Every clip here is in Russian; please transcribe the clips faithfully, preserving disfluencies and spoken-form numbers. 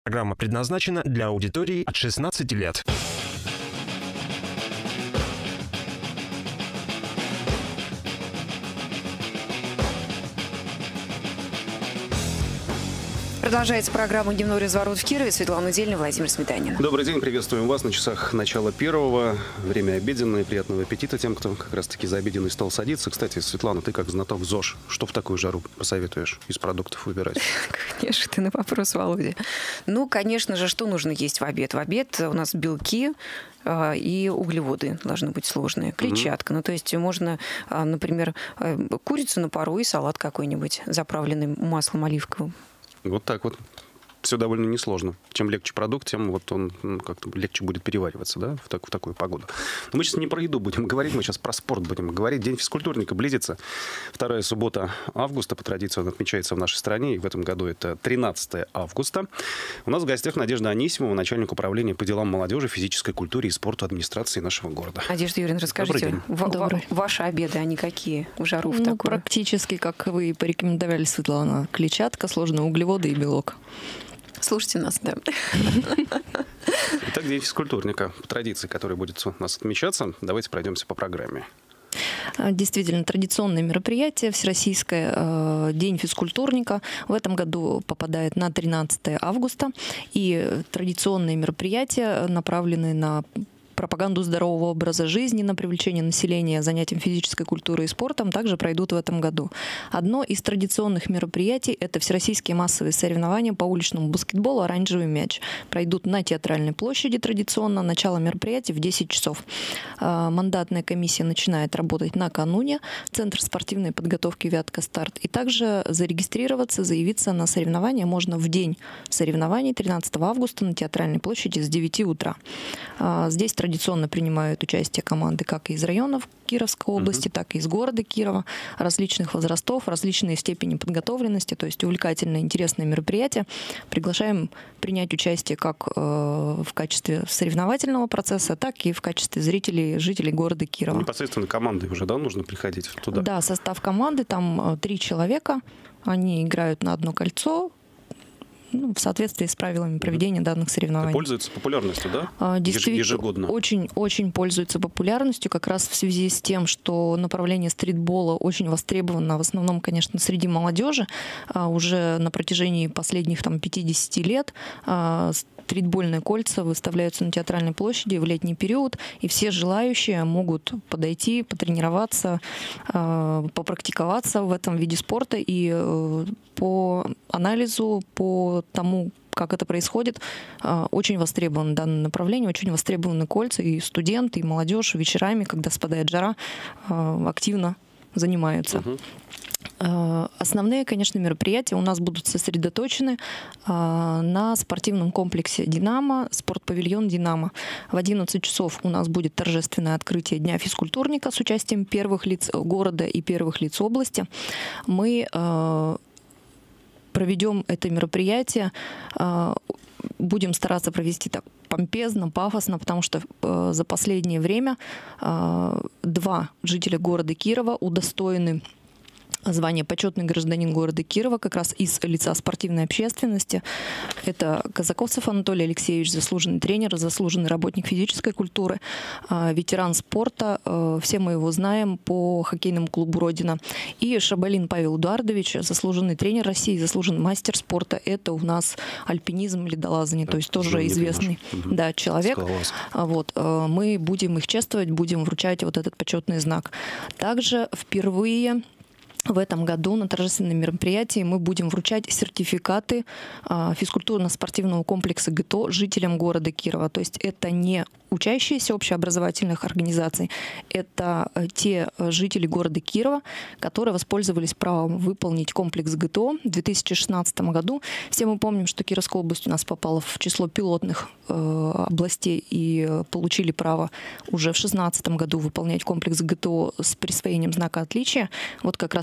Программа предназначена для аудитории от шестнадцати лет. Продолжается программа «Дневной разворот» в Кирове. Светлана Дельна, Владимир Сметанин. Добрый день, приветствуем вас на часах начала первого. Время обеденное, приятного аппетита тем, кто как раз-таки за обеденный стол садится. Кстати, Светлана, ты как знаток ЗОЖ, что в такую жару посоветуешь из продуктов выбирать? Конечно, ты на вопрос, Володя. Ну, конечно же, что нужно есть в обед? В обед у нас белки и углеводы должны быть сложные. Клетчатка. Mm-hmm. Ну, то есть можно, например, курицу на пару и салат какой-нибудь, заправленный маслом оливковым. Вот так вот. Все довольно несложно. Чем легче продукт, тем вот он ну, как-то легче будет перевариваться, да, в, так, в такую погоду. Но мы сейчас не про еду будем говорить, мы сейчас про спорт будем говорить. День физкультурника близится. Вторая суббота августа, по традиции, он отмечается в нашей стране, и в этом году это тринадцатое августа. У нас в гостях Надежда Анисимова, начальник управления по делам молодежи, физической культуре и спорту администрации нашего города. Надежда Юрьевна, расскажите, в- ваши обеды, они какие в жару в ну, такую? Практически, как вы порекомендовали, Светлана, клетчатка, сложные углеводы и белок. Слушайте нас, да. Итак, день физкультурника. По традиции, которая будет у нас отмечаться, давайте пройдемся по программе. Действительно, традиционное мероприятие, всероссийское э, День физкультурника. В этом году попадает на тринадцатое августа. И традиционные мероприятия направлены на пропаганду здорового образа жизни, на привлечение населения занятием физической культурой и спортом также пройдут в этом году. Одно из традиционных мероприятий – это всероссийские массовые соревнования по уличному баскетболу «Оранжевый мяч». Пройдут на Театральной площади традиционно. Начало мероприятия в десять часов. Мандатная комиссия начинает работать накануне. Центр спортивной подготовки «Вятка Старт». И также зарегистрироваться, заявиться на соревнования можно в день соревнований тринадцатого августа на Театральной площади с девяти утра. Здесь традиционно принимают участие команды как из районов Кировской области, uh-huh. так и из города Кирова, различных возрастов, различные степени подготовленности, то есть увлекательное, интересное мероприятие. Приглашаем принять участие как э, в качестве соревновательного процесса, так и в качестве зрителей, жителей города Кирова. Непосредственно командой уже, да, нужно приходить туда? Да, состав команды, там три человека, они играют на одно кольцо, ну, в соответствии с правилами проведения mm-hmm. данных соревнований. Пользуется популярностью, да? Действительно, ежегодно. Очень, очень пользуется популярностью, как раз в связи с тем, что направление стритбола очень востребовано, в основном, конечно, среди молодежи. Уже на протяжении последних там, пятидесяти лет стритбольные кольца выставляются на Театральной площади в летний период, и все желающие могут подойти, потренироваться, попрактиковаться в этом виде спорта. И по анализу, по тому, как это происходит, очень востребовано данное направление, очень востребованы кольца, и студенты, и молодежь вечерами, когда спадает жара, активно занимаются. Uh-huh. Основные, конечно, мероприятия у нас будут сосредоточены на спортивном комплексе «Динамо», спортпавильон «Динамо». В одиннадцать часов у нас будет торжественное открытие Дня физкультурника с участием первых лиц города и первых лиц области. Мы проведем это мероприятие, будем стараться провести так помпезно, пафосно, потому что за последнее время два жителя города Кирова удостоены звание «Почетный гражданин города Кирова» как раз из лица спортивной общественности. Это Казаковцев Анатолий Алексеевич, заслуженный тренер, заслуженный работник физической культуры, ветеран спорта. Все мы его знаем по хоккейному клубу «Родина». И Шабалин Павел Эдуардович, заслуженный тренер России, заслуженный мастер спорта. Это у нас альпинизм, ледолазание, то есть тоже известный да, человек. Вот. Мы будем их чествовать, будем вручать вот этот почетный знак. Также впервые в этом году на торжественном мероприятии мы будем вручать сертификаты физкультурно-спортивного комплекса ГТО жителям города Кирова. То есть это не учащиеся общеобразовательных организаций, это те жители города Кирова, которые воспользовались правом выполнить комплекс ГТО в две тысячи шестнадцатом году. Все мы помним, что Кировская область у нас попала в число пилотных э, областей и получили право уже в две тысячи шестнадцатом году выполнять комплекс ГТО с присвоением знака отличия. Вот как раз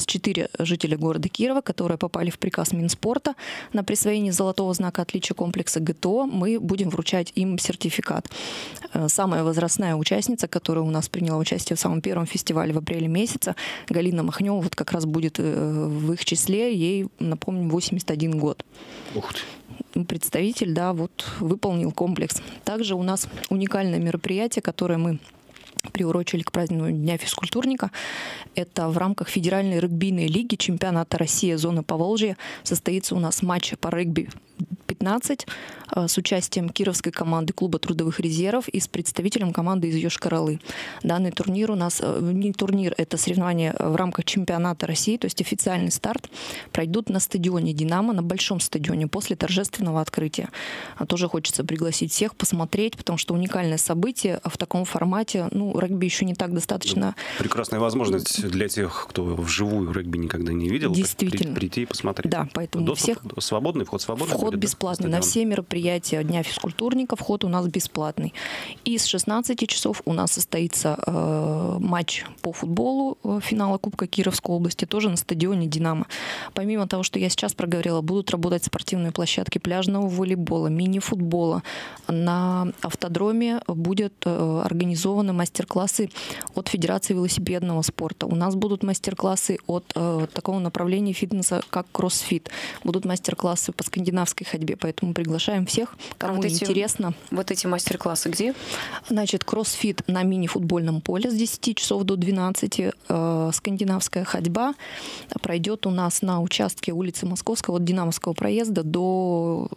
четыре жителя города Кирова, которые попали в приказ Минспорта на присвоение золотого знака отличия комплекса ГТО. Мы будем вручать им сертификат. Самая возрастная участница, которая у нас приняла участие в самом первом фестивале в апреле месяце, Галина Махнева, вот как раз будет в их числе. Ей, напомню, восемьдесят один год. Ух ты. Представитель, да, вот выполнил комплекс. Также у нас уникальное мероприятие, которое мы приурочили к празднованию Дня физкультурника. Это в рамках Федеральной регбийной лиги чемпионата России зоны Поволжья состоится у нас матч по регби пятнадцать с участием кировской команды клуба трудовых резервов и с представителем команды из Йошкар-Олы. Данный турнир у нас, не турнир, это соревнования в рамках чемпионата России, то есть официальный старт, пройдут на стадионе «Динамо», на большом стадионе, после торжественного открытия. Тоже хочется пригласить всех посмотреть, потому что уникальное событие в таком формате. Ну, регби еще не так достаточно... Прекрасная возможность для тех, кто вживую регби никогда не видел, действительно прийти и посмотреть. Да, поэтому Доступ всех... свободный, вход свободный? Вход будет, бесплатный. Да? На все мероприятия Дня физкультурника вход у нас бесплатный. И с шестнадцати часов у нас состоится э, матч по футболу э, финала Кубка Кировской области, тоже на стадионе «Динамо». Помимо того, что я сейчас проговорила, будут работать спортивные площадки пляжного волейбола, мини-футбола. На автодроме будет э, организованы мастер-классы от Федерации велосипедного спорта. У нас будут мастер-классы от э, такого направления фитнеса, как кроссфит. Будут мастер-классы по скандинавской ходьбе, поэтому приглашаем всех, кому вот эти, интересно. Вот эти мастер-классы где? Значит, кроссфит на мини-футбольном поле с десяти часов до двенадцати. Э, скандинавская ходьба пройдет у нас на участке улицы Московского от Динамовского проезда до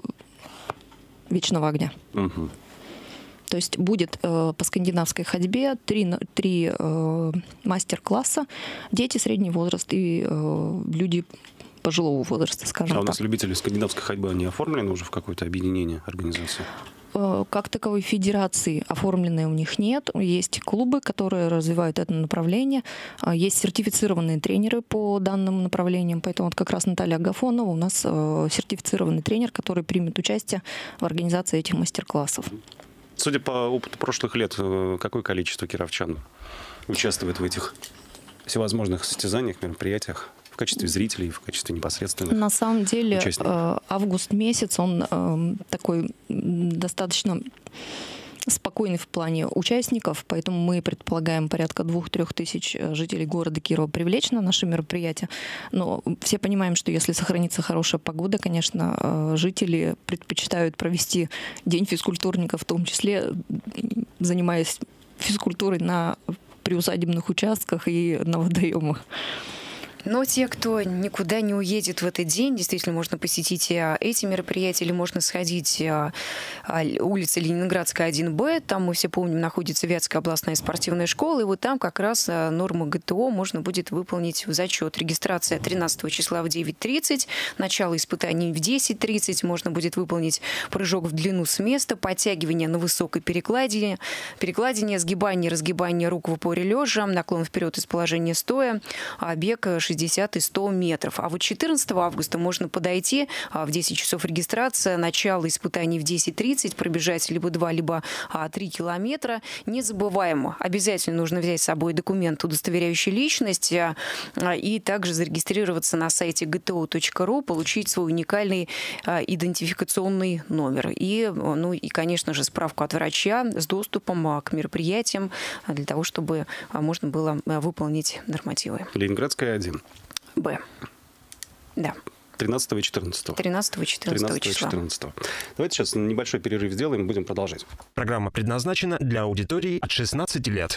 Вечного огня. Угу. То есть будет э, по скандинавской ходьбе три, три э, мастер-класса, дети, средний возраст и э, люди пожилого возраста, скажем так. А у нас так. Любители скандинавской ходьбы, они оформлены уже в какое-то объединение, организацию? Как таковой федерации оформленной у них нет. Есть клубы, которые развивают это направление. Есть сертифицированные тренеры по данным направлениям. Поэтому вот как раз Наталья Агафонова у нас сертифицированный тренер, который примет участие в организации этих мастер-классов. Судя по опыту прошлых лет, какое количество кировчан участвует в этих всевозможных состязаниях, мероприятиях? В качестве зрителей, в качестве непосредственных На самом деле участников? Август месяц, он э, такой достаточно спокойный в плане участников, поэтому мы предполагаем порядка двух-трех тысяч жителей города Кирова привлечь на наше мероприятие. Но все понимаем, что если сохранится хорошая погода, конечно, жители предпочитают провести День физкультурника, в том числе занимаясь физкультурой на приусадебных участках и на водоемах. Но те, кто никуда не уедет в этот день, действительно можно посетить эти мероприятия, или можно сходить улица Ленинградская, один Б, там, мы все помним, находится Вятская областная спортивная школа, и вот там как раз нормы ГТО можно будет выполнить в зачет. Регистрация тринадцатого числа в девять тридцать, начало испытаний в десять тридцать, можно будет выполнить прыжок в длину с места, подтягивание на высокой перекладине, перекладине, сгибание, разгибание рук в упоре лежа, наклон вперед из положения стоя, бег шестьдесят и сто метров. А вот четырнадцатого августа можно подойти в десять часов регистрация, начало испытаний в десять тридцать, пробежать либо два, либо три километра. Не забываем, обязательно нужно взять с собой документ, удостоверяющий личность, и также зарегистрироваться на сайте гэ тэ о точка ру, получить свой уникальный идентификационный номер. И, ну, и, конечно же, справку от врача с доступом к мероприятиям для того, чтобы можно было выполнить нормативы. Ленинградская, один. Б. Да. тринадцатого и четырнадцатого. тринадцатого и четырнадцатого числа. четырнадцатого. Давайте сейчас небольшой перерыв сделаем, будем продолжать. Программа предназначена для аудитории от шестнадцати лет.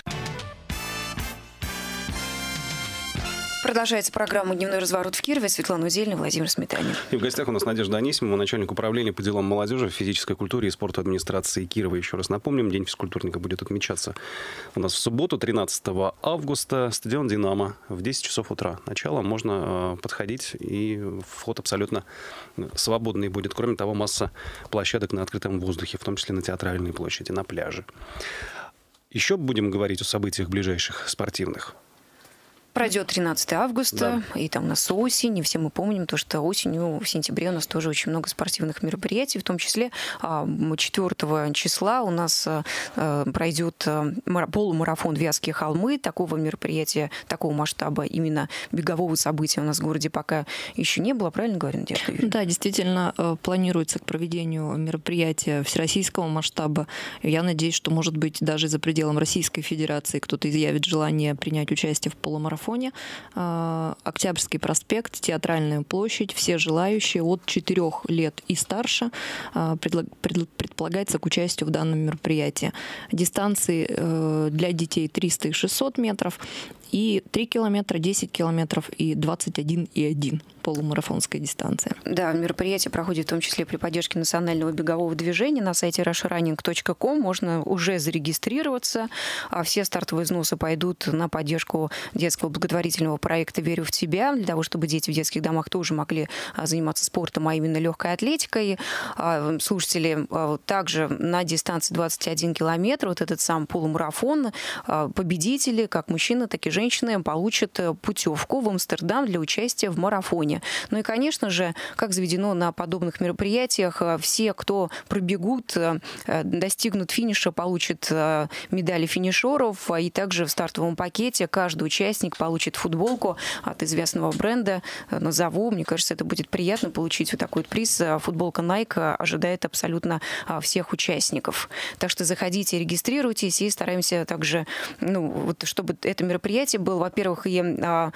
Продолжается программа «Дневной разворот» в Кирове. Светлана Удельная, Владимир Сметанин. И в гостях у нас Надежда Анисимова, начальник управления по делам молодежи, физической культуре и спорту администрации Кирова. Еще раз напомним, День физкультурника будет отмечаться у нас в субботу, тринадцатого августа, стадион «Динамо» в десять часов утра. Начало, можно подходить, и вход абсолютно свободный будет. Кроме того, масса площадок на открытом воздухе, в том числе на Театральной площади, на пляже. Еще будем говорить о событиях ближайших спортивных. Пройдет тринадцатого августа, да. И там у нас осень, и все мы помним то, что осенью, в сентябре у нас тоже очень много спортивных мероприятий, в том числе четвёртого числа у нас пройдет полумарафон «Вятские холмы». Такого мероприятия, такого масштаба именно бегового события у нас в городе пока еще не было, правильно говорю, Надежда Юрьевна? Да, действительно, планируется к проведению мероприятия всероссийского масштаба. Я надеюсь, что, может быть, даже за пределом Российской Федерации кто-то изъявит желание принять участие в полумарафоне. Октябрьский проспект, Театральная площадь, все желающие от четырёх лет и старше предполагается к участию в данном мероприятии. Дистанции для детей триста и шестьсот метров, и три километра, десять километров и двадцать один и один полумарафонская дистанция. Да, мероприятие проходит в том числе при поддержке национального бегового движения. На сайте rush running точка com можно уже зарегистрироваться. Все стартовые взносы пойдут на поддержку детского благотворительного проекта «Верю в тебя», для того, чтобы дети в детских домах тоже могли заниматься спортом, а именно легкой атлетикой. Слушатели, также на дистанции двадцать один километр, вот этот сам полумарафон, победители, как мужчины, так и женщины, получат путевку в Амстердам для участия в марафоне. Ну и, конечно же, как заведено на подобных мероприятиях, все, кто пробегут, достигнут финиша, получат медали финишеров, и также в стартовом пакете каждый участник получит футболку от известного бренда. Назову, мне кажется, это будет приятно получить вот такой вот приз. Футболка Nike ожидает абсолютно всех участников. Так что заходите, регистрируйтесь, и стараемся также, ну, вот, чтобы это мероприятие было, во-первых, и а,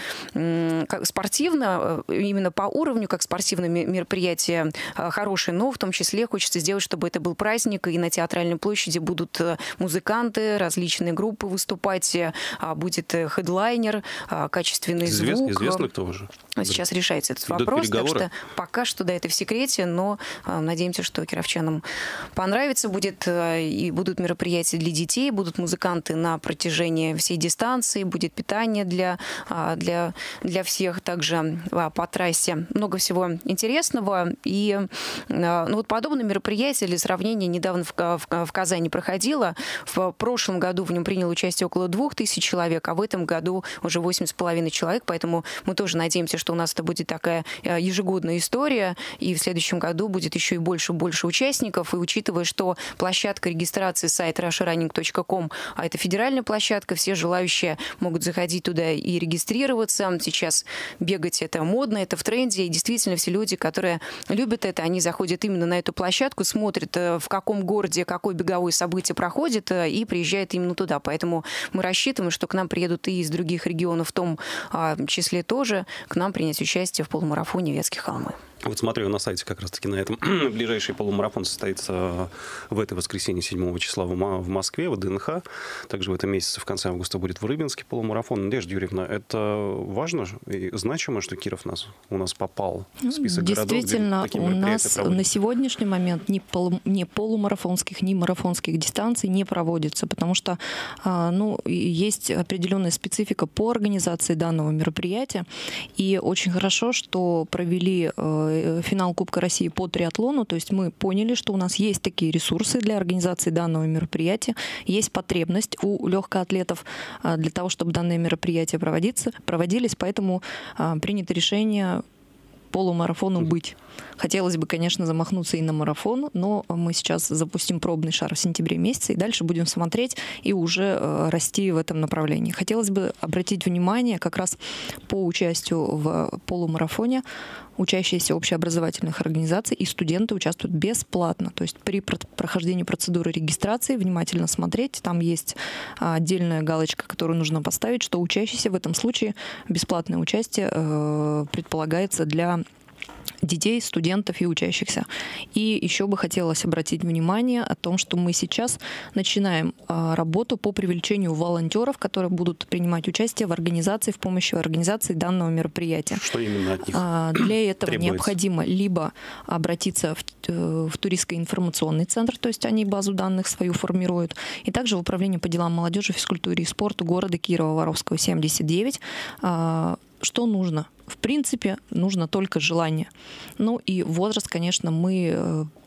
как спортивно, именно по уровню, как спортивное мероприятие хорошее, но в том числе хочется сделать, чтобы это был праздник, и на Театральной площади будут музыканты, различные группы выступать, будет хедлайнер, качественный Извест, звук. Известно, кто уже? Сейчас решается этот вопрос, так что пока что, да, это в секрете, но надеемся, что кировчанам понравится, будет, и будут мероприятия для детей, будут музыканты на протяжении всей дистанции, будет питание для, для, для всех, также по трассе. Много всего интересного. И ну, вот подобное мероприятие, для сравнения, недавно в, в, в Казани проходило. В прошлом году в нем приняло участие около двух тысяч человек, а в этом году уже восемь с половиной человек, поэтому мы тоже надеемся, что у нас это будет такая ежегодная история, и в следующем году будет еще и больше и больше участников. И учитывая, что площадка регистрации сайт rush running точка com, а это федеральная площадка, все желающие могут заходить туда и регистрироваться. Сейчас бегать это модно, это в тренде, и действительно все люди, которые любят это, они заходят именно на эту площадку, смотрят, в каком городе какое беговое событие проходит, и приезжают именно туда. Поэтому мы рассчитываем, что к нам приедут и из других регионов в том числе тоже, к нам принять участие в полумарафоне «Вятские холмы». Вот смотрю на сайте как раз-таки на этом. Ближайший полумарафон состоится в это воскресенье, седьмого числа в Москве, в ДНХ. Также в этом месяце, в конце августа, будет в Рыбинске полумарафон. Надежда Юрьевна, это важно и значимо, что Киров нас, у нас попал в список городов, где такие мероприятия проводят? Действительно, у нас на сегодняшний момент ни, полу, ни полумарафонских, ни марафонских дистанций не проводится, потому что ну, есть определенная специфика по организации данного мероприятия. И очень хорошо, что провели финал Кубка России по триатлону, то есть мы поняли, что у нас есть такие ресурсы для организации данного мероприятия, есть потребность у легкоатлетов для того, чтобы данные мероприятия проводиться, проводились, поэтому принято решение полумарафону быть. Хотелось бы, конечно, замахнуться и на марафон, но мы сейчас запустим пробный шар в сентябре месяце, и дальше будем смотреть и уже э, расти в этом направлении. Хотелось бы обратить внимание как раз по участию в полумарафоне. Учащиеся общеобразовательных организаций и студенты участвуют бесплатно. То есть при прохождении процедуры регистрации внимательно смотреть. Там есть отдельная галочка, которую нужно поставить, что учащийся в этом случае бесплатное участие э, предполагается для детей, студентов и учащихся. И еще бы хотелось обратить внимание о том, что мы сейчас начинаем а, работу по привлечению волонтеров, которые будут принимать участие в организации, в помощи организации данного мероприятия. Что именно от них а, Для этого требуется? Необходимо либо обратиться в, в туристско-информационный центр, то есть они базу данных свою формируют, и также в Управление по делам молодежи, физкультуре и спорту города Кирова-Воровского, семьдесят девять. А, что нужно? В принципе, нужно только желание. Ну и возраст, конечно, мы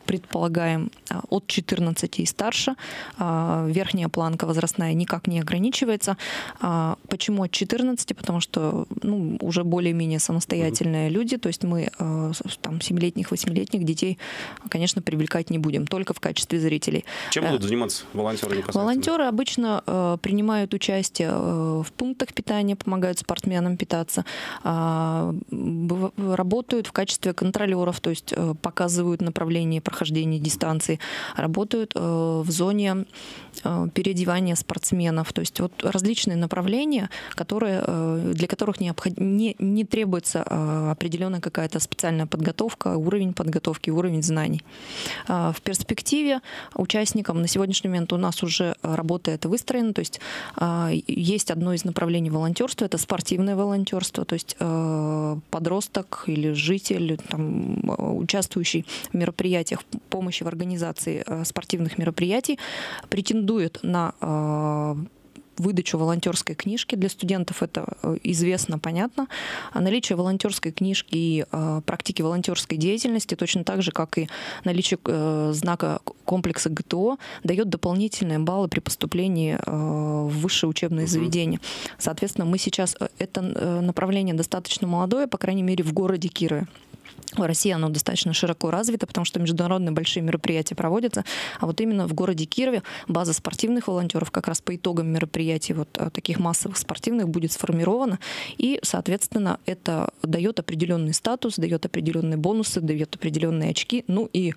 предполагаем от четырнадцати и старше. Верхняя планка возрастная никак не ограничивается. Почему от четырнадцати? Потому что ну, уже более-менее самостоятельные mm-hmm. люди, то есть мы там семилетних, восьмилетних детей, конечно, привлекать не будем, только в качестве зрителей. Чем будут заниматься волонтеры непосредственно? Волонтеры обычно принимают участие в пунктах питания, помогают спортсменам питаться, работают в качестве контролеров, то есть показывают направление прохождения дистанции, работают в зоне переодевания спортсменов, то есть вот различные направления, которые, для которых необход... не, не требуется определенная какая-то специальная подготовка, уровень подготовки, уровень знаний. В перспективе участникам на сегодняшний момент у нас уже работа это выстроена, то есть есть одно из направлений волонтерства, это спортивное волонтерство, то есть подросток или житель, там, участвующий в мероприятиях помощи в организации спортивных мероприятий, претендует на выдачу волонтерской книжки. Для студентов это известно, понятно. Наличие волонтерской книжки и практики волонтерской деятельности, точно так же, как и наличие знака комплекса ГТО, дает дополнительные баллы при поступлении в высшее учебное заведение. Соответственно, мы сейчас... Это направление достаточно молодое, по крайней мере, в городе Кирове. В России оно достаточно широко развито, потому что международные большие мероприятия проводятся. А вот именно в городе Кирове база спортивных волонтеров как раз по итогам мероприятий вот таких массовых спортивных будет сформирована. И, соответственно, это дает определенный статус, дает определенные бонусы, дает определенные очки. Ну и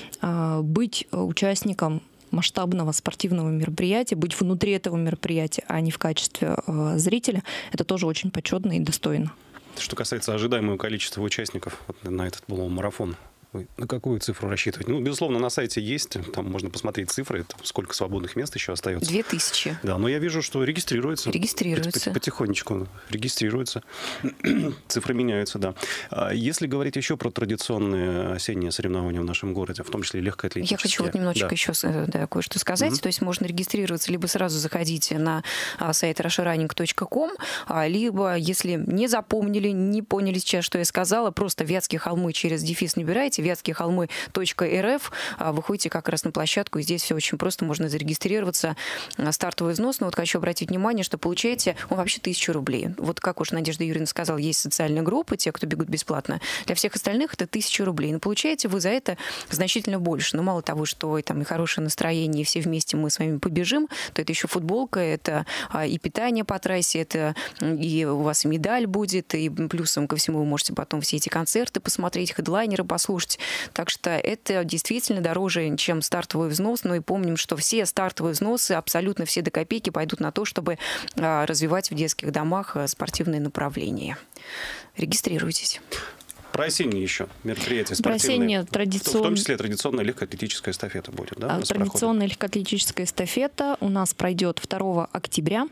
э, быть участником масштабного спортивного мероприятия, быть внутри этого мероприятия, а не в качестве э, зрителя, это тоже очень почетно и достойно. Что касается ожидаемого количества участников на этот полумарафон, вы на какую цифру рассчитываете? Ну, безусловно, на сайте есть, там можно посмотреть цифры, сколько свободных мест еще остается. Две тысячи. Да, но я вижу, что регистрируется. Регистрируется. Потихонечку регистрируется. Цифры меняются, да. Если говорить еще про традиционные осенние соревнования в нашем городе, в том числе легкоатлетические. Я хочу вот немножечко да. еще да, кое-что сказать. Mm-hmm. То есть можно регистрироваться, либо сразу заходите на сайт russiarunning точка ком, либо, если не запомнили, не поняли сейчас, что я сказала, просто Вятские холмы через дефис набираете, вятские холмы точка эр эф, выходите как раз на площадку, и здесь все очень просто, можно зарегистрироваться. Стартовый взнос, но вот хочу обратить внимание, что получаете, он вообще тысячу рублей. Вот как уж Надежда Юрьевна сказала, есть социальная группа, те, кто бегут бесплатно. Для всех остальных это тысяча рублей. Но получаете вы за это значительно больше. Но мало того, что и, там, и хорошее настроение, и все вместе мы с вами побежим, то это еще футболка, это и питание по трассе, это и у вас медаль будет, и плюсом ко всему вы можете потом все эти концерты посмотреть, хедлайнеры послушать. Так что это действительно дороже, чем стартовый взнос. Но и помним, что все стартовые взносы, абсолютно все до копейки, пойдут на то, чтобы развивать в детских домах спортивные направления. Регистрируйтесь. Про осенние еще мероприятия спортивные. Про осенние традиционные... В том числе традиционная легкоатлетическая эстафета будет, да? Традиционная легкоатлетическая эстафета у нас пройдет второго октября.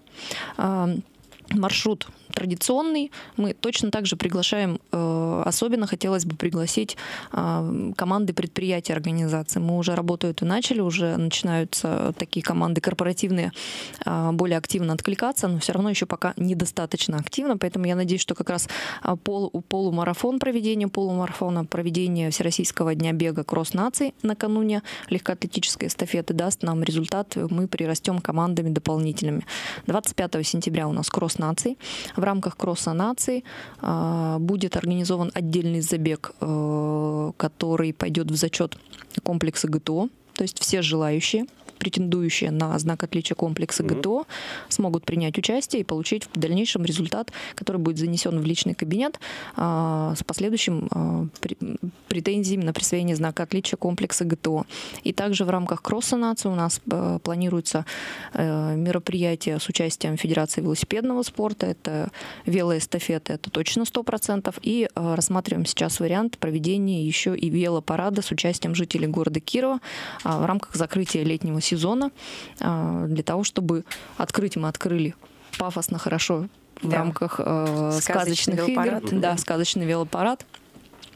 Маршрут традиционный. Мы точно так же приглашаем, особенно хотелось бы пригласить команды предприятий, организаций. Мы уже работают и начали, уже начинаются такие команды корпоративные более активно откликаться, но все равно еще пока недостаточно активно, поэтому я надеюсь, что как раз полу, полумарафон, проведение полумарафона, проведение Всероссийского дня бега кросс наций накануне легкоатлетической эстафеты даст нам результат, мы прирастем командами дополнительными. двадцать пятого сентября у нас кросс наций. В рамках кросса наций э, будет организован отдельный забег, э, который пойдет в зачет комплекса ГТО. То есть все желающие, претендующие на знак отличия комплекса mm-hmm. ГТО, смогут принять участие и получить в дальнейшем результат, который будет занесен в личный кабинет э, с последующим э, при, претензиями на присвоение знака отличия комплекса ГТО. И также в рамках кросса нации у нас э, планируется э, мероприятие с участием Федерации велосипедного спорта. Это велоэстафета, это точно сто процентов. И э, рассматриваем сейчас вариант проведения еще и велопарада с участием жителей города Кирова э, в рамках закрытия летнего сезона, э, для того, чтобы открыть, мы открыли пафосно, хорошо в да. рамках э, сказочных игр. Да, сказочный велопарад.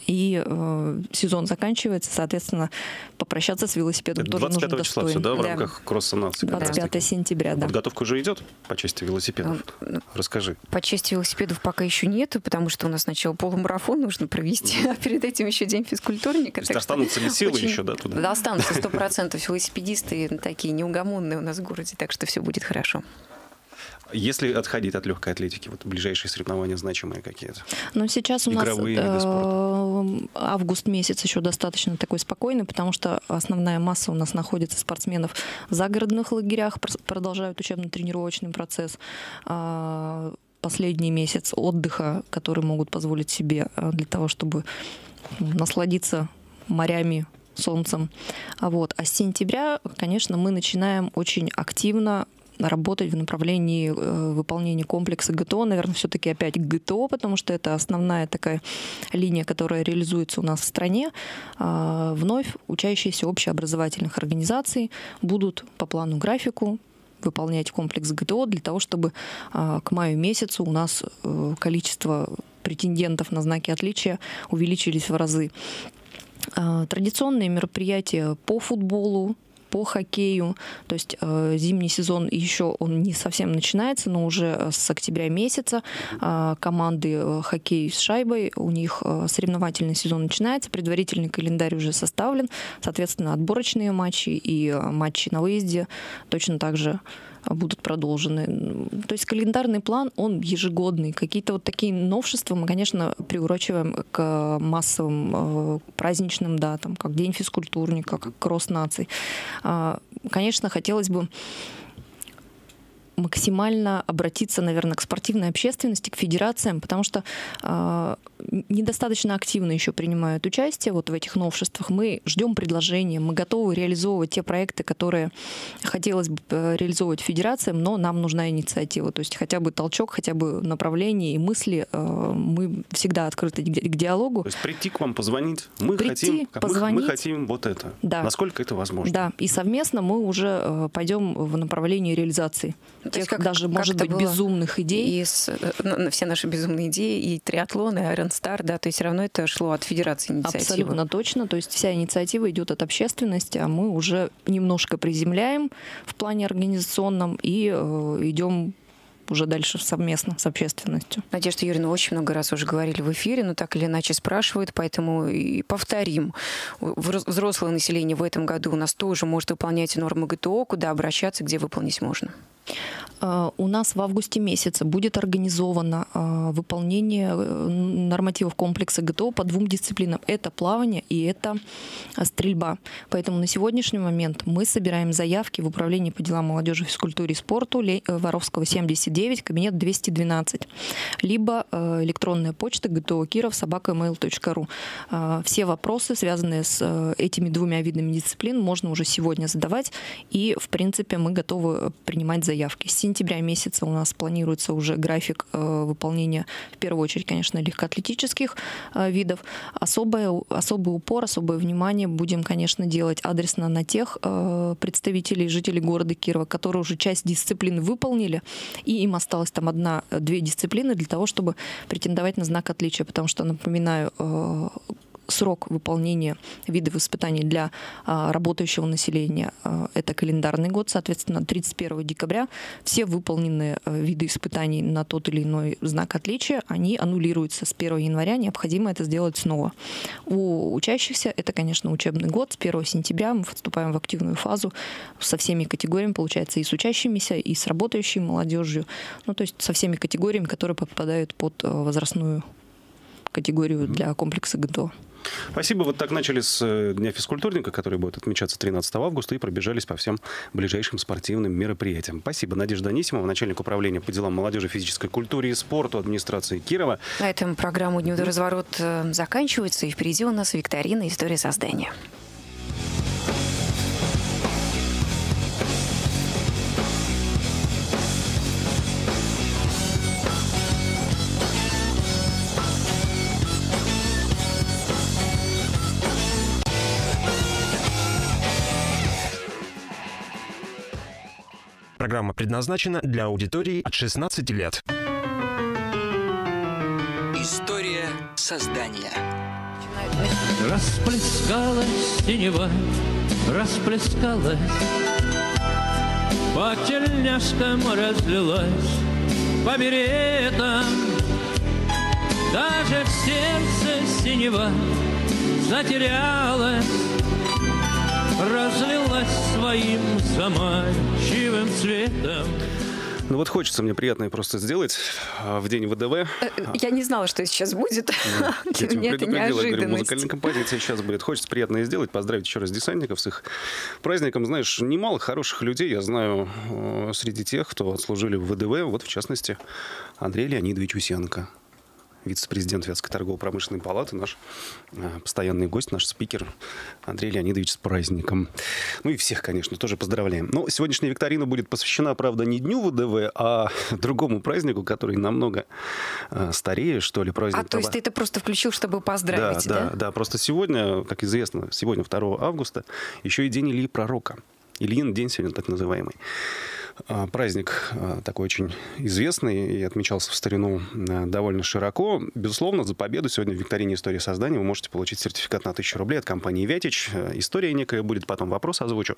И э, сезон заканчивается, соответственно, попрощаться с велосипедом тоже нужно двадцать пятого числа все, да, в Да. рамках кросса нации? двадцать пятого сентября, да. Подготовка уже идет по части велосипедов? Ну, Расскажи. По части велосипедов пока еще нету, потому что у нас сначала полумарафон нужно провести, а перед этим еще день физкультурника. То есть так что останутся ли силы очень- еще, да, туда? Да, останутся сто процентов велосипедисты такие неугомонные у нас в городе, так что все будет хорошо. Если отходить от легкой атлетики, вот ближайшие соревнования значимые какие-то? Но сейчас у Игровые нас виды э, спорта. август месяц еще достаточно такой спокойный, потому что основная масса у нас находится спортсменов в загородных лагерях, прос- продолжают учебно-тренировочный процесс. А, Последний месяц отдыха, который могут позволить себе э, для того, чтобы насладиться морями, солнцем. А, вот. а с сентября, конечно, мы начинаем очень активно работать в направлении э, выполнения комплекса ГТО. Наверное, все-таки опять ГТО, потому что это основная такая линия, которая реализуется у нас в стране. А, вновь учащиеся общеобразовательных организаций будут по плану графику выполнять комплекс ГТО для того, чтобы а, к маю месяцу у нас э, количество претендентов на знаки отличия увеличились в разы. А, Традиционные мероприятия по футболу, по хоккею, то есть э, зимний сезон еще он не совсем начинается, но уже с октября месяца э, команды э, хоккей с шайбой, у них э, соревновательный сезон начинается, предварительный календарь уже составлен, соответственно, отборочные матчи и э, матчи на выезде точно так же будут продолжены. То есть календарный план, он ежегодный. Какие-то вот такие новшества мы, конечно, приурочиваем к массовым э, праздничным датам, как День физкультурника, как Кросс наций. Э, конечно, хотелось бы максимально обратиться, наверное, к спортивной общественности, к федерациям, потому что э, недостаточно активно еще принимают участие вот в этих новшествах. Мы ждем предложения, мы готовы реализовывать те проекты, которые хотелось бы реализовывать федерациям, но нам нужна инициатива, то есть хотя бы толчок, хотя бы направление и мысли. Э, мы всегда открыты к, к диалогу. То есть прийти к вам, позвонить, мы, Прийти, хотим, мы, позвонить. мы хотим вот это. Да. Насколько это возможно? Да, и совместно мы уже э, пойдем в направлении реализации То тех есть как- даже, как может это быть, было безумных идей. И с- ну, на все наши безумные идеи, и триатлон, и Iron Star, да, то есть все равно это шло от федерации инициативы. Абсолютно точно. То есть вся инициатива идет от общественности, а мы уже немножко приземляем в плане организационном и э, идем уже дальше совместно с общественностью. Надежда Юрьевна, очень много раз уже говорили в эфире, но так или иначе спрашивают, поэтому и повторим. Вро- Взрослое население в этом году у нас тоже может выполнять нормы ГТО, куда обращаться, где выполнить можно. Э, У нас в августе месяце будет организовано э, выполнение э, нормативов комплекса ГТО по двум дисциплинам. Это плавание и это э, стрельба. Поэтому на сегодняшний момент мы собираем заявки в Управлении по делам молодежи, физкультуре и спорту Ле- э, Воровского семьдесят девять, кабинет двести двенадцать. Либо э, электронная почта гто киров собака mail точка ру. Э, Все вопросы, связанные с э, этими двумя видами дисциплин, можно уже сегодня задавать. И, в принципе, мы готовы принимать заявки. С сентября месяца у нас планируется уже график э, выполнения, в первую очередь, конечно, легкоатлетических э, видов. Особое, особый упор, особое внимание будем, конечно, делать адресно на тех э, представителей, жителей города Кирова, которые уже часть дисциплин выполнили, и им осталось там одна-две дисциплины для того, чтобы претендовать на знак отличия. Потому что, напоминаю, э, срок выполнения видов испытаний для а, работающего населения а, это календарный год, соответственно, тридцать первого декабря все выполненные а, виды испытаний на тот или иной знак отличия, они аннулируются с первого января, необходимо это сделать снова. У учащихся это, конечно, учебный год, с первого сентября мы вступаем в активную фазу со всеми категориями, получается, и с учащимися, и с работающей молодежью, ну, то есть со всеми категориями, которые попадают под а, возрастную категорию для комплекса ГТО. Спасибо. Вот так начали с Дня физкультурника, который будет отмечаться тринадцатого августа, и пробежались по всем ближайшим спортивным мероприятиям. Спасибо. Надежда Анисимова, начальник управления по делам молодежи, физической культуре и спорту администрации Кирова. На этом программа «Дневной разворот» заканчивается, и впереди у нас викторина «История создания». Программа предназначена для аудитории от шестнадцати лет. История создания. Расплескалась синева, расплескалась, по тельняшкам разлилась, по беретам. Даже в сердце синева затерялась, разлилась своим заманчивым цветом. Ну вот хочется мне приятное просто сделать в день ВДВ. Я не знала, что сейчас будет. Для меня это неожиданность. Музыкальная композиция сейчас будет. Хочется приятное сделать. Поздравить еще раз десантников с их праздником. Знаешь, немало хороших людей я знаю среди тех, кто отслужили в ВДВ. Вот, в частности, Андрей Леонидович Усенко, вице-президент Вятской торгово-промышленной палаты, наш э, постоянный гость, наш спикер Андрей Леонидович с праздником. Ну и всех, конечно, тоже поздравляем. Но сегодняшняя викторина будет посвящена, правда, не дню ВДВ, а другому празднику, который намного э, старее, что ли, праздник. А то есть ты это просто включил, чтобы поздравить, да? Да, да, да. Просто сегодня, как известно, сегодня второго августа, еще и день Ильи Пророка. Ильин день сегодня так называемый. Праздник такой очень известный и отмечался в старину довольно широко. Безусловно, за победу сегодня в викторине «История создания» вы можете получить сертификат на тысячу рублей от компании «Вятич». История некая будет, потом вопрос озвучу.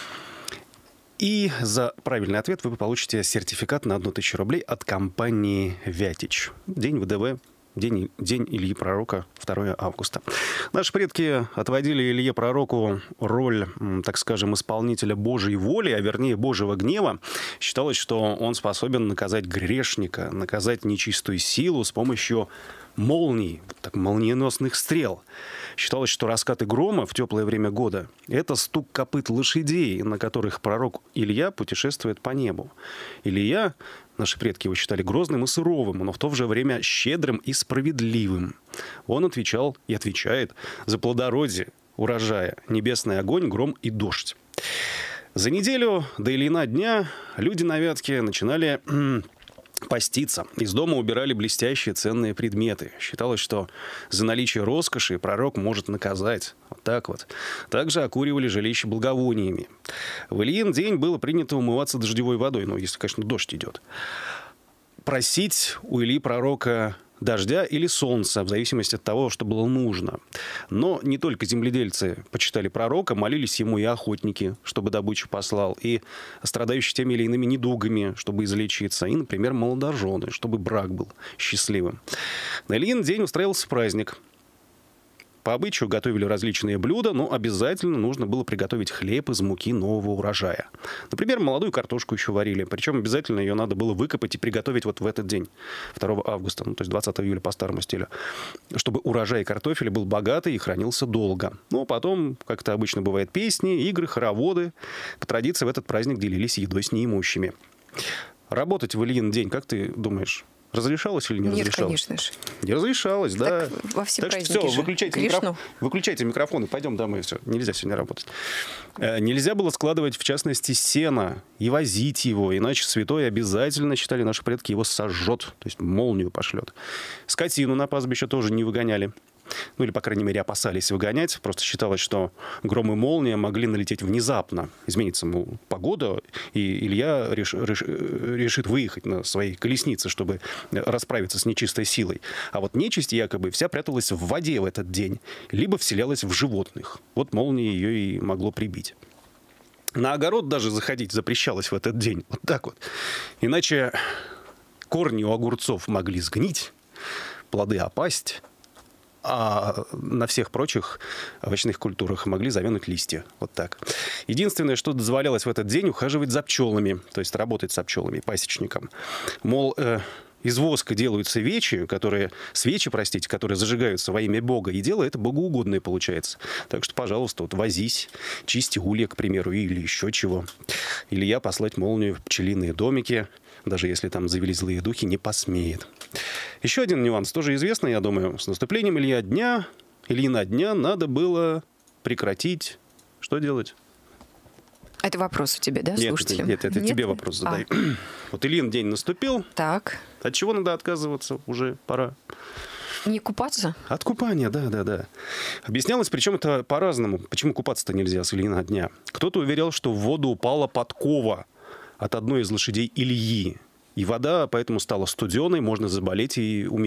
И за правильный ответ вы получите сертификат на одну тысячу рублей от компании «Вятич». День ВДВ. День, день Ильи Пророка, второго августа. Наши предки отводили Илье Пророку роль, так скажем, исполнителя Божьей воли, а вернее Божьего гнева. Считалось, что он способен наказать грешника, наказать нечистую силу с помощью молний, так, молниеносных стрел. Считалось, что раскаты грома в теплое время года — это стук копыт лошадей, на которых пророк Илья путешествует по небу. Илья, наши предки его считали грозным и суровым, но в то же время щедрым и справедливым. Он отвечал и отвечает за плодородие урожая, небесный огонь, гром и дождь. За неделю до Ильина дня люди на Вятке начинали поститься. Из дома убирали блестящие ценные предметы. Считалось, что за наличие роскоши пророк может наказать. Вот так вот. Также окуривали жилище благовониями. В Ильин день было принято умываться дождевой водой. Ну, если, конечно, дождь идет. Просить у Ильи Пророка дождя или солнца, в зависимости от того, что было нужно. Но не только земледельцы почитали пророка, молились ему и охотники, чтобы добычу послал, и страдающие теми или иными недугами, чтобы излечиться, и, например, молодожены, чтобы брак был счастливым. На Ильин день устраивался праздник. По обычаю готовили различные блюда, но обязательно нужно было приготовить хлеб из муки нового урожая. Например, молодую картошку еще варили. Причем обязательно ее надо было выкопать и приготовить вот в этот день, второго августа, ну, то есть двадцатого июля по старому стилю, чтобы урожай картофеля был богатый и хранился долго. Ну, а потом, как это обычно бывает, песни, игры, хороводы. По традиции в этот праздник делились едой с неимущими. Работать в Ильин день, как ты думаешь, разрешалось или не Нет, разрешалось? конечно же. Не разрешалось, да. Так во все так праздники что все, же. выключайте, микроф... выключайте микрофоны, пойдем домой, все. Нельзя сегодня работать. Э, нельзя было складывать, в частности, сено и возить его, иначе святой обязательно, считали наши предки, его сожжет, то есть молнию пошлет. Скотину на пастбище тоже не выгоняли. Ну, или, по крайней мере, опасались выгонять. Просто считалось, что гром и молния могли налететь внезапно. Изменится, мол, погода, и Илья реш, реш, решит выехать на своей колеснице, чтобы расправиться с нечистой силой. А вот нечисть якобы вся пряталась в воде в этот день, либо вселялась в животных. Вот молния ее и могло прибить. На огород даже заходить запрещалось в этот день. Вот так вот. Иначе корни у огурцов могли сгнить, плоды опасть, а на всех прочих овощных культурах могли завянуть листья. Вот так. Единственное, что дозволялось в этот день, ухаживать за пчелами, то есть работать со пчелами, пасечником. Мол, э, из воска делают свечи, которые, свечи, простите, которые зажигаются во имя Бога, и дело это богоугодное получается. Так что, пожалуйста, вот возись, чисти улья, к примеру, или еще чего. Илья послать молнию в пчелиные домики, даже если там завелись злые духи, не посмеет. Еще один нюанс, тоже известный, я думаю. С наступлением Илья дня, Ильина дня надо было прекратить. Что делать? Это вопрос у тебя, да, нет, слушателям? Это, нет, это нет? тебе вопрос задай. А. Вот Ильин день наступил. Так. От чего надо отказываться? Уже пора. Не купаться? От купания, да, да, да. Объяснялось, причем это по-разному. Почему купаться-то нельзя с Ильина дня? Кто-то уверял, что в воду упала подкова от одной из лошадей Ильи. И вода поэтому стала студеной, можно заболеть и умереть.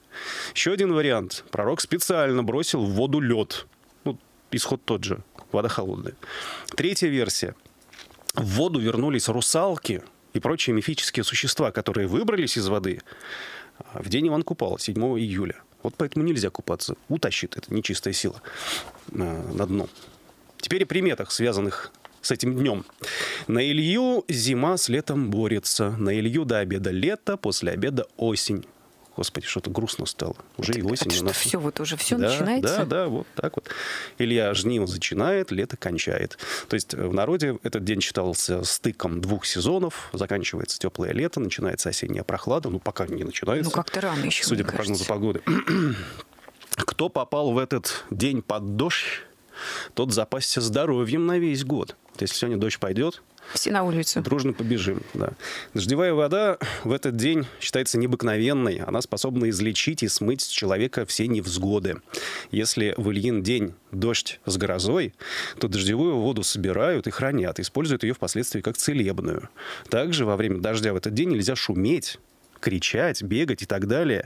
Еще один вариант. Пророк специально бросил в воду лед. Ну, исход тот же. Вода холодная. Третья версия. В воду вернулись русалки и прочие мифические существа, которые выбрались из воды в день Иван Купала, седьмого июля. Вот поэтому нельзя купаться. Утащит это нечистая сила на дно. Теперь о приметах, связанных с этим днем. На Илью зима с летом борется. На Илью до обеда лето, после обеда осень. Господи, что-то грустно стало. Уже и осень это у нас. Что, все, вот уже все да, начинается? Да, да, вот так вот. Илья жнива зачинает, лето кончает. То есть в народе этот день считался стыком двух сезонов. Заканчивается теплое лето, начинается осенняя прохлада. Ну, пока не начинается. Ну, как-то рано еще, судя мне по прогнозу кажется. погоды. Кто попал в этот день под дождь, тот запасся здоровьем на весь год. Если сегодня дождь пойдет, все на улицу. Дружно побежим. Да. Дождевая вода в этот день считается необыкновенной. Она способна излечить и смыть с человека все невзгоды. Если в Ильин день дождь с грозой, то дождевую воду собирают и хранят, используют ее впоследствии как целебную. Также во время дождя в этот день нельзя шуметь, кричать, бегать и так далее,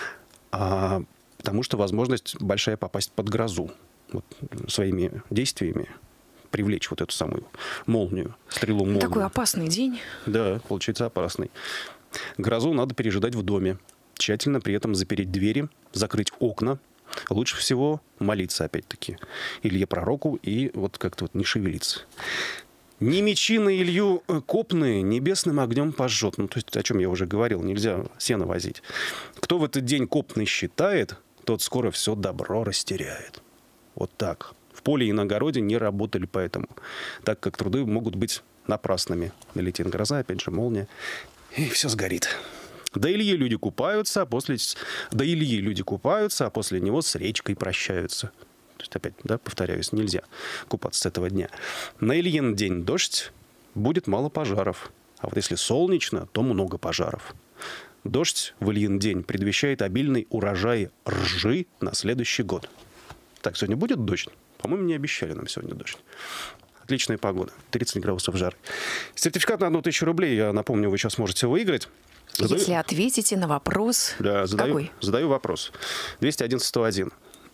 а, потому что возможность большая попасть под грозу вот, своими действиями. Привлечь вот эту самую молнию, стрелу молнии. Такой опасный день. Да, получается опасный. Грозу надо пережидать в доме. Тщательно при этом запереть двери, закрыть окна. Лучше всего молиться, опять-таки, Илье Пророку и вот как-то вот не шевелиться. «Не мечи на Илью копные, небесным огнем пожжет». Ну, то есть, о чем я уже говорил, нельзя сено возить. Кто в этот день копный считает, тот скоро все добро растеряет. Вот так. В поле и на огороде не работали поэтому, так как труды могут быть напрасными. Налетит гроза, опять же молния, и все сгорит. До Ильи люди купаются, а после... До Ильи люди купаются, а после него с речкой прощаются. То есть, опять, да, повторяюсь, нельзя купаться с этого дня. На Ильин день дождь, будет мало пожаров. А вот если солнечно, то много пожаров. Дождь в Ильин день предвещает обильный урожай ржи на следующий год. Так, сегодня будет дождь? По-моему, не обещали нам сегодня дождь. Отличная погода. тридцать градусов жары. Сертификат на одну тысячу рублей, я напомню, вы сейчас можете выиграть. Задаю... Если ответите на вопрос... Да, задаю, Какой? задаю вопрос. двести один сто один.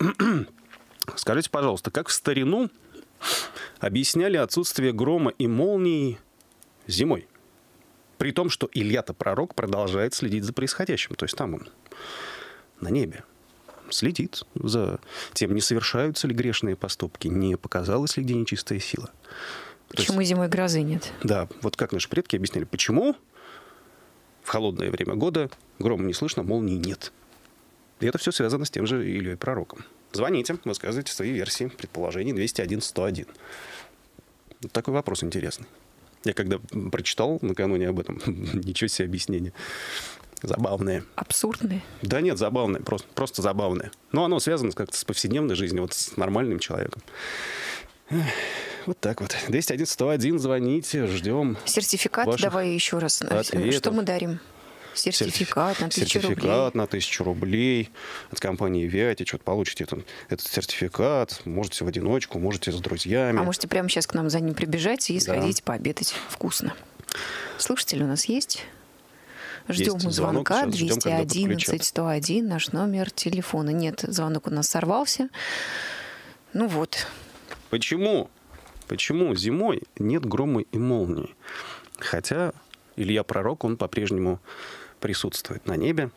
Скажите, пожалуйста, как в старину объясняли отсутствие грома и молний зимой? При том, что Илья-то пророк продолжает следить за происходящим. То есть там он на небе следит за тем, не совершаются ли грешные поступки, не показалась ли где нечистая сила. Почему есть, зимой грозы нет? Да, вот как наши предки объясняли, почему в холодное время года грома не слышно, молнии нет. И это все связано с тем же Ильей Пророком. Звоните, высказывайте свои версии, предположения двести один сто один. Вот такой вопрос интересный. Я когда прочитал накануне об этом, ничего себе объяснение. Забавное. Абсурдное? Да нет, забавное. Просто, просто забавное. Но оно связано как-то с повседневной жизнью, вот с нормальным человеком. Вот так вот. двести один сто один, звоните, ждем. Сертификат давай еще раз. Ответов. Что мы дарим? Сертификат на тысячу рублей. Сертификат на тысячу рублей от компании Виати. Что-то получите этот, этот сертификат. Можете в одиночку, можете с друзьями. А можете прямо сейчас к нам за ним прибежать и сходить да. пообедать вкусно. Слушатели у нас есть? Ждем есть звонка. Звонок, двести одиннадцать сто один, наш номер телефона. Нет, звонок у нас сорвался. Ну вот. Почему? Почему зимой нет грома и молнии? Хотя Илья Пророк, он по-прежнему присутствует на небе.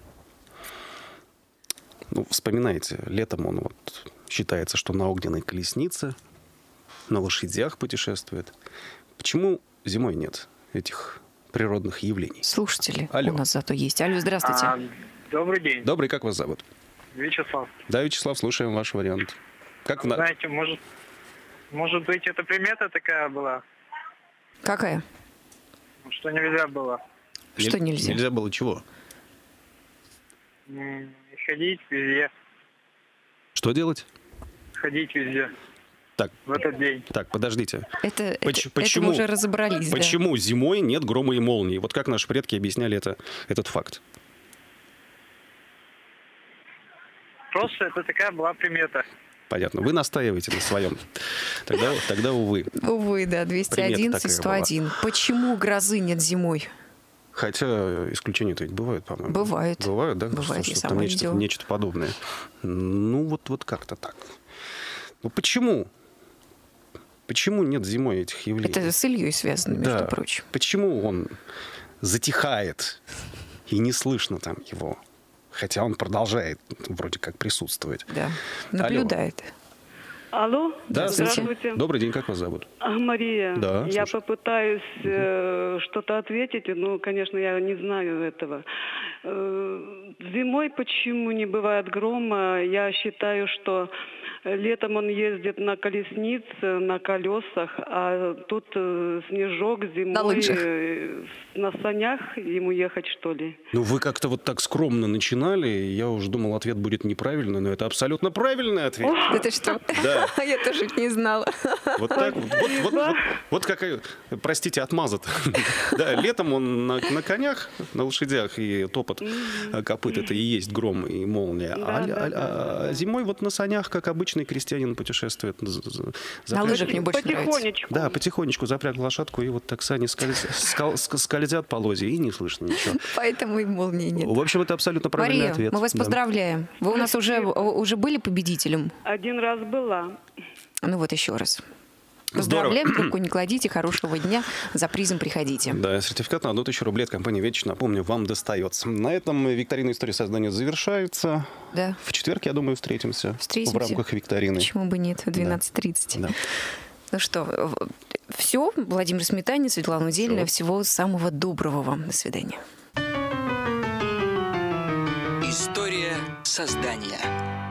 Ну, вспоминайте, летом он вот считается, что на огненной колеснице, на лошадях путешествует. Почему зимой нет этих природных явлений? Слушатели Алло. у нас зато есть. Алло, здравствуйте. А, добрый день. Добрый, как вас зовут? Вячеслав. Да, Вячеслав, слушаем ваш вариант. Как в... Знаете, может, может быть, это примета такая была? Какая? Что нельзя было. Что нельзя? Нельзя было чего? М, Ходить везде. Что делать? Ходить везде. Так, в этот день. Так, подождите. Это, Поч- это, почему, это мы уже разобрались. Почему да. зимой нет грома и молнии? Вот как наши предки объясняли это, этот факт? Просто это такая была примета. Понятно. Вы настаиваете на своем. Тогда, тогда увы. Увы, да, двести одиннадцать сто один. Почему грозы нет зимой? Хотя исключения-то ведь бывают, по-моему. Бывает. Бывают, да? Бывает, Что- я что-то сама нечто, видела. нечто подобное. Ну, вот, вот как-то так. Ну, почему? Почему нет зимой этих явлений? Это с Ильей связано, между Да. прочим. Почему он затихает и не слышно там его? Хотя он продолжает вроде как присутствовать. Да. Наблюдает. Алло, Да, здравствуйте. Добрый день, как вас зовут? А, Мария, Да, я слушаю. попытаюсь э, что-то ответить, но, конечно, я не знаю этого. Э, зимой почему не бывает грома? Я считаю, что летом он ездит на колеснице, на колесах, а тут э, снежок зимой. На лыжах. э, на санях ему ехать, что ли? Ну, вы как-то вот так скромно начинали, и я уже думал, ответ будет неправильный, но это абсолютно правильный ответ. Да ты что? Да. Я тоже не знала. Вот так вот. Вот, вот, вот, вот какая, простите, отмаза-то. Да, летом он на, на конях, на лошадях, и топот копыт, это и есть гром и молния. Да, А, да, а- да. а зимой вот на санях, как обычный крестьянин, путешествует. За- за- На запряг- лыжах мне больше нравится. Потихонечку. Да, потихонечку запряг лошадку, и вот так сани скольз- скал- ск- скользят по лозе, и не слышно ничего. Поэтому и молнии нет. В общем, это абсолютно правильный Мария, ответ. мы вас Да. поздравляем. Вы у нас уже, уже были победителем? Один раз была. Ну вот еще раз. Здорово. Поздравляем, трубку не кладите, хорошего дня, за призом приходите. Да, сертификат на одну тысячу рублей от компании «Ветич», напомню, вам достается. На этом викторина «История создания» завершается. Да. В четверг, я думаю, встретимся, Встретимся. в рамках викторины. Почему бы нет, в двенадцать тридцать. Да. Ну что, все. Владимир Сметанин, Светлана Удельная. Всего самого доброго вам. До свидания. История создания.